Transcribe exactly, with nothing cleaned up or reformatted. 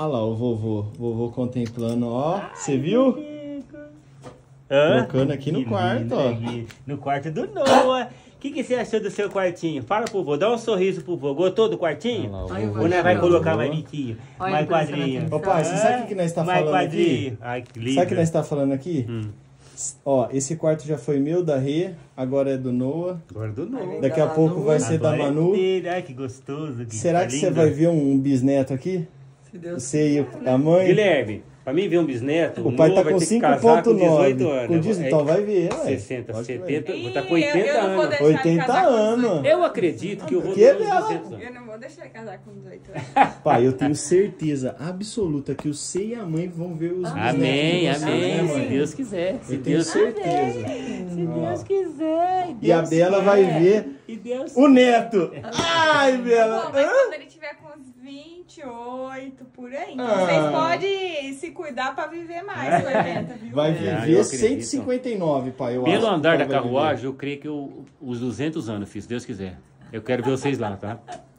Olha lá o vovô. Vovô contemplando, ó. Você viu? Hã? Colocando aqui no Que quarto, lindo, ó. aqui. No quarto do Noah. O que, que você achou do seu quartinho? Fala pro vô, dá um sorriso pro vô. Gostou do quartinho? Olha lá, o Ai, eu vovô Ou nós vai chegou. colocar mais litinho? Olha, Mais prestando quadrinho? atenção. Ô pai, você sabe o que que nós está Mais falando aqui? quadrinho. Ai, que lindo. Sabe o que nós está falando aqui? Hum. Ó, esse quarto já foi meu, da Rê, agora é do Noah. Agora do Noah. Daqui a Da pouco Manu. vai ser da Agora é Manu. dele. Ai, que gostoso. Que Será que lindo. você vai ver um bisneto aqui? Se Deus Você e a mãe? Guilherme, pra mim ver um bisneto, O pai Noah tá vai com ter que cinco casar ponto com nove. dezoito anos. Com dezoito, então vai ver, ué. sessenta, Lógico que vai. setenta, vou estar com Ih, oitenta eu- eu não vou anos. deixar ele oitenta casar com anos. dezoito. Eu acredito que eu vou Que ter uns bela. duzentos anos. Eu não vou deixar ele casar com dezoito anos. Pai, eu tenho certeza absoluta que você e a mãe vão ver os bisnetos Amém, de vocês, amém. né, Se mãe? Deus quiser. Se Eu tenho Deus certeza. Se Ó. Deus quiser. E a Deus Bela quer. vai ver E Deus o neto. Ai, Bela. Bom, mas Hã? quando ele tiver com uns vinte e oito, por aí. Então Ah. vocês podem se cuidar pra viver mais com oitenta, viu? Vai É, eu viver acredito. cento e cinquenta e nove, pai. Eu acho Pelo que o andar pai da vai viver. carruagem, eu creio que eu, os duzentos anos, filho, se Deus quiser. Eu quero ver vocês lá, tá?